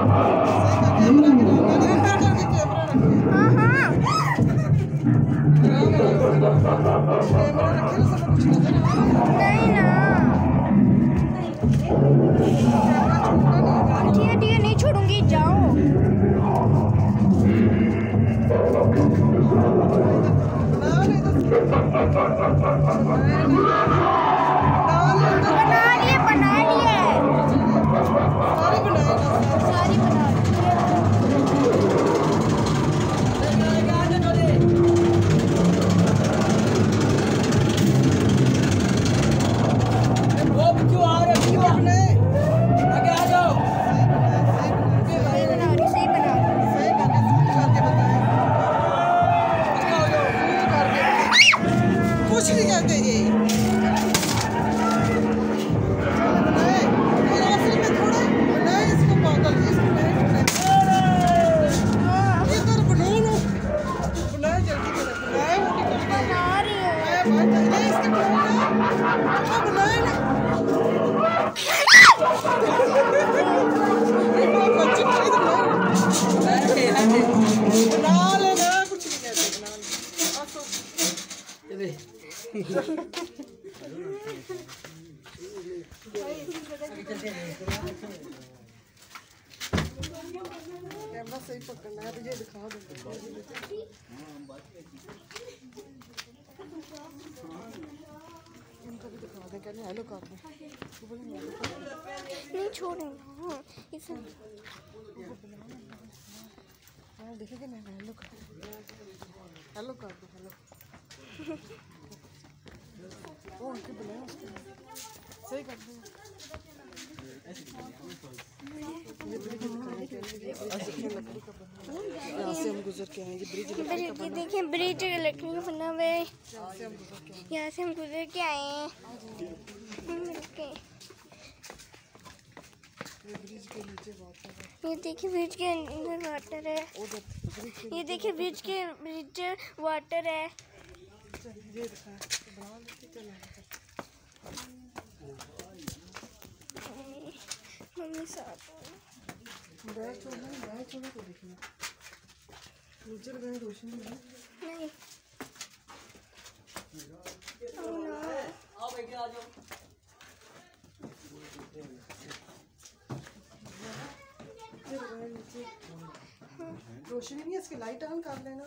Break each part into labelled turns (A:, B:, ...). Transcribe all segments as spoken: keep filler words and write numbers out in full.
A: नहीं ना, ठीक है ठीक है, नहीं छोड़ूंगी, जाओ। बना लिए बना लिए सारी बना
B: कुछ नहीं कहते ये कैमरा सही पकड़ना है, तुझे दिखा दूंगा। इनको भी दिखा दें, कहने हेलो कर दें,
A: नहीं छोड़ेंगे।
B: हाँ देखेंगे ना, हेलो कर हेलो कर दो हेलो। वो उनके बुलाए उसको सही कर दो। यहाँ से हम गुजर के आएंगे, ब्रिज
A: देखिए, ब्रिज लकड़ी का बना हुआ है, यहाँ से हम गुजर के आए हैं।
B: ब्रिज के नीचे वाटर है,
A: ये देखिए ब्रिज के अंदर वाटर है, ये देखिए ब्रिज के ब्रिज वाटर है।
B: ये दिखा बना लेते चल
A: मम्मी साथ
B: बैग छोड़ना, बैग छोड़ना तो देखना नीचे गए रोशनी में
A: नहीं।
B: रोशनी नहीं है, इसकी लाइट ऑन कर लेना,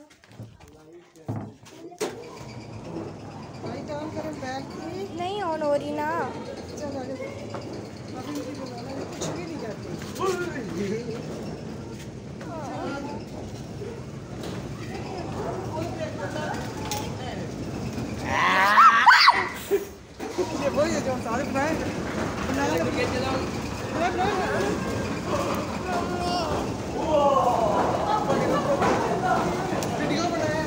B: लाइट ऑन करें बैग की
A: नहीं ऑन हो रही ना।
B: चल आगे अभी मुझे बनाना है, कुछ भी नहीं करती। ये वही है जो हम सारे बनाए बनाए वीडियो बनाए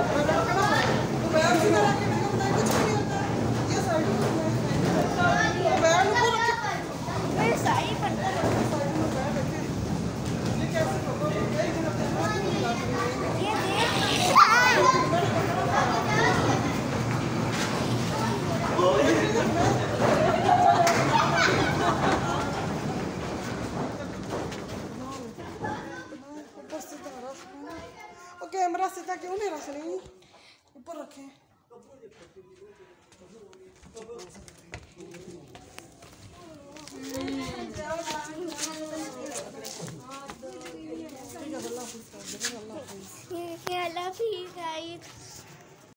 B: कैमरा सीधा क्यों नहीं रख रही, ऊपर रखे।
A: अल्लाह हाफिज़ गाइस।